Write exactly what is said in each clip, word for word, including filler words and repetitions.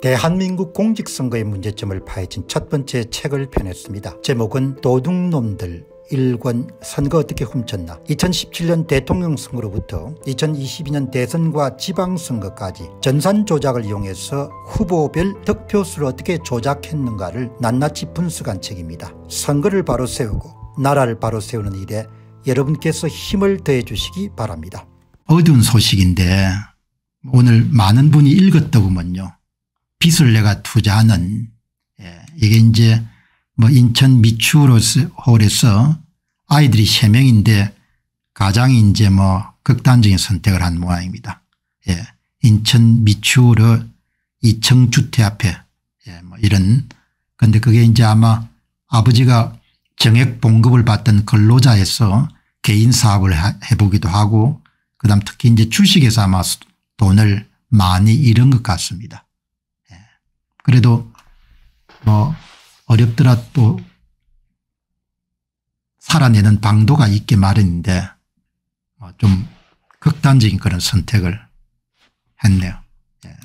대한민국 공직선거의 문제점을 파헤친 첫 번째 책을 펴냈습니다. 제목은 도둑놈들 일 권 선거 어떻게 훔쳤나. 이천십칠 년 대통령 선거로부터 이천이십이 년 대선과 지방선거까지 전산 조작을 이용해서 후보별 득표수를 어떻게 조작했는가를 낱낱이 분석한 책입니다. 선거를 바로 세우고 나라를 바로 세우는 일에 여러분께서 힘을 더해 주시기 바랍니다. 어두운 소식인데 오늘 많은 분이 읽었더구먼요. 빚을 내가 투자하는, 예, 이게 이제 뭐 인천 미추홀에서 아이들이 세 명인데 가장이 이제 뭐 극단적인 선택을 한 모양입니다. 예, 인천 미추홀의 이층주택 앞에, 예, 뭐 이런, 근데 그게 이제 아마 아버지가 정액 봉급을 받던 근로자에서 개인 사업을 해보기도 하고, 그 다음 특히 이제 주식에서 아마 돈을 많이 잃은 것 같습니다. 예. 그래도 뭐 어렵더라 또 살아내는 방도가 있게 마련인데 좀 극단적인 그런 선택을 했네요. 예.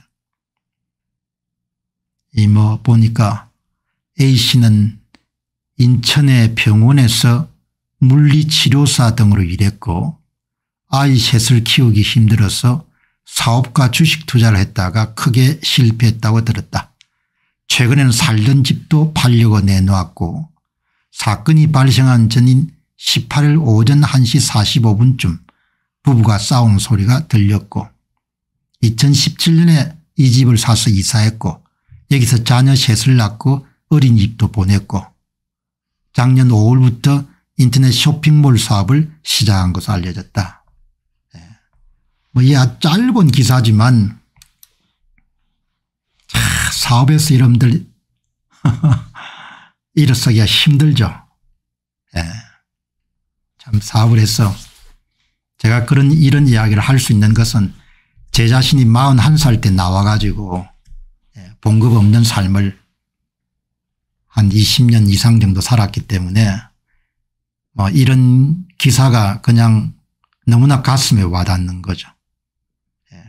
이 뭐 보니까 A씨는 인천의 병원에서 물리치료사 등으로 일했고 아이 셋을 키우기 힘들어서 사업과 주식 투자를 했다가 크게 실패했다고 들었다. 최근에는 살던 집도 팔려고 내놓았고 사건이 발생한 전인 십팔 일 오전 한 시 사십오 분쯤 부부가 싸우는 소리가 들렸고 이천십칠 년에 이 집을 사서 이사했고 여기서 자녀 셋을 낳고 어린이집도 보냈고 작년 오월부터 인터넷 쇼핑몰 사업을 시작한 것으로 알려졌다. 뭐 이 짧은 기사지만 사업에서 여러분들 일어서기가 힘들죠. 예. 참 사업을 해서 제가 그런 이런 이야기를 할 수 있는 것은 제 자신이 마흔한 살 때 나와 가지고 예, 봉급 없는 삶을 한 이십 년 이상 정도 살았기 때문에 뭐 이런 기사가 그냥 너무나 가슴에 와닿는 거죠. 예.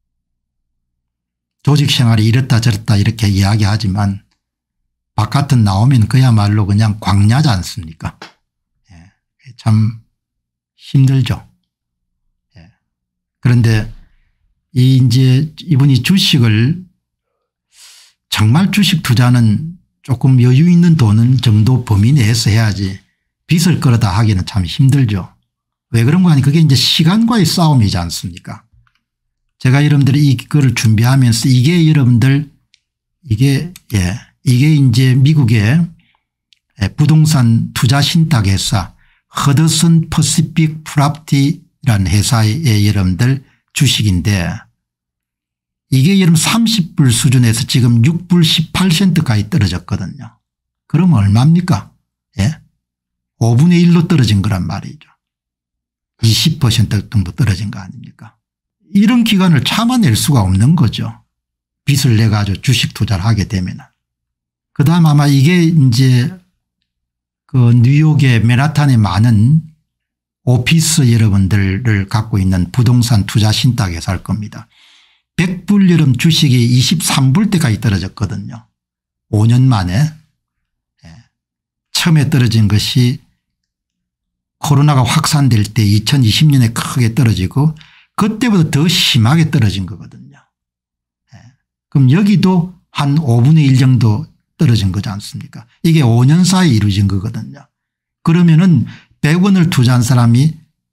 조직 생활이 이렇다 저렇다 이렇게 이야기하지만 바깥은 나오면 그야말로 그냥 광야지 않습니까? 예. 참 힘들죠. 예. 그런데 이 이제 이분이 주식을 정말 주식 투자는 조금 여유 있는 돈은 정도 범위 내에서 해야지 빚을 끌어다 하기는 참 힘들죠. 왜 그런가 하니 그게 이제 시간과의 싸움이지 않습니까? 제가 여러분들이 이거를 준비하면서 이게 여러분들 이게 예 이게 이제 미국의 부동산 투자 신탁회사 허드슨 퍼시픽 프로퍼티라는 회사의 여러분들 주식인데 이게 여러분 삼십 불 수준에서 지금 육 불 십팔 센트까지 떨어졌거든요. 그럼 얼마입니까? 예? 오분의 일로 떨어진 거란 말이죠. 이십 퍼센트 정도 떨어진 거 아닙니까? 이런 기간을 참아낼 수가 없는 거죠. 빚을 내 가지고 주식 투자를 하게 되면. 그 다음 아마 이게 이제 그 뉴욕의 맨하탄에 많은 오피스 여러분들을 갖고 있는 부동산 투자 신탁회사일 겁니다. 백 불 여름 주식이 이십삼 불대까지 떨어졌거든요. 오 년 만에. 예. 처음에 떨어진 것이 코로나가 확산될 때 이천이십 년에 크게 떨어지고 그때보다 더 심하게 떨어진 거거든요. 예. 그럼 여기도 한 오분의 일 정도 떨어진 거지 않습니까? 이게 오 년 사이에 이루어진 거거든요. 그러면은 백 원을 투자한 사람이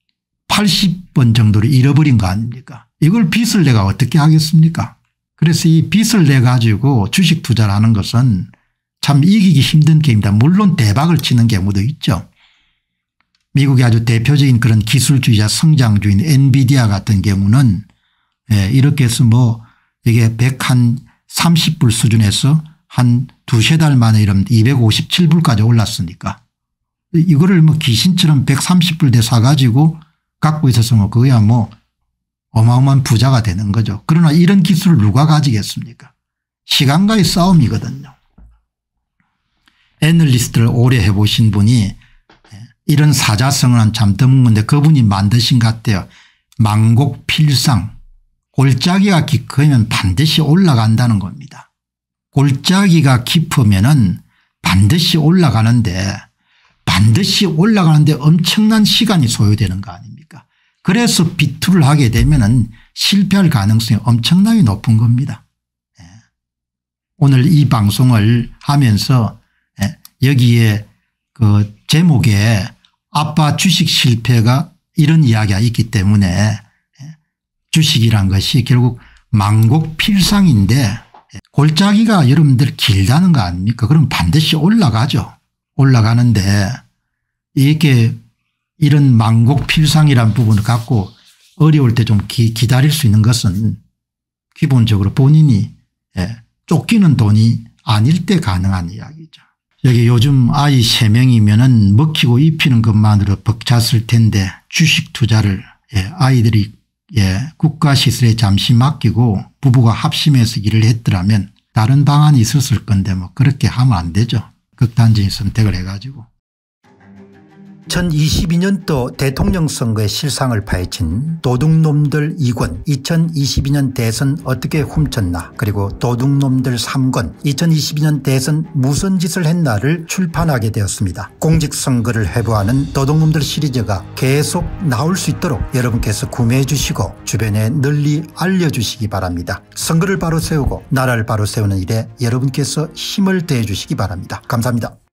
팔십 번 정도를 잃어버린 거 아닙니까? 이걸 빚을 내가 어떻게 하겠습니까? 그래서 이 빚을 내 가지고 주식 투자를 하는 것은 참 이기기 힘든 게임이다. 물론 대박을 치는 경우도 있죠. 미국의 아주 대표적인 그런 기술주의자 성장주인 엔비디아 같은 경우는 예, 이렇게 해서 뭐 이게 백삼십 불 수준에서 한 두세 달 만에 이러면 이백오십칠 불까지 올랐으니까 이거를 뭐 귀신처럼 백삼십 불대 사가지고 갖고 있어서 뭐 그거야 뭐 어마어마한 부자가 되는 거죠. 그러나 이런 기술을 누가 가지겠습니까? 시간과의 싸움이거든요. 애널리스트를 오래 해보신 분이 이런 사자성어는 참 드문 건데 그분이 만드신 것 같아요. 망곡필상 골짜기가 깊으면 반드시 올라간다는 겁니다. 골짜기가 깊으면은 반드시 올라가는데 반드시 올라가는데 엄청난 시간이 소요되는 거 아닙니까? 그래서 비투를 하게 되면은 실패할 가능성이 엄청나게 높은 겁니다. 예. 오늘 이 방송을 하면서 예. 여기에 그 제목에 아빠 주식 실패가 이런 이야기가 있기 때문에 예. 주식이란 것이 결국 만곡필상인데 골짜기가 여러분들 길다는 거 아닙니까? 그럼 반드시 올라가죠. 올라가는데 이렇게 이런 만곡필상이란 부분을 갖고 어려울 때 좀 기다릴 수 있는 것은 기본적으로 본인이 예, 쫓기는 돈이 아닐 때 가능한 이야기죠. 여기 요즘 아이 세 명이면은 먹히고 입히는 것만으로 벅찼을 텐데 주식 투자를 예, 아이들이 예, 국가시설에 잠시 맡기고 부부가 합심해서 일을 했더라면 다른 방안이 있었을 건데 뭐 그렇게 하면 안 되죠. 극단적인 선택을 해가지고. 이천이십이 년도 대통령 선거의 실상을 파헤친 도둑놈들 이 권 이천이십이 년 대선 어떻게 훔쳤나 그리고 도둑놈들 삼 권 이천이십이 년 대선 무슨 짓을 했나를 출판하게 되었습니다. 공직선거를 회부하는 도둑놈들 시리즈가 계속 나올 수 있도록 여러분께서 구매해 주시고 주변에 널리 알려주시기 바랍니다. 선거를 바로 세우고 나라를 바로 세우는 일에 여러분께서 힘을 더해 주시기 바랍니다. 감사합니다.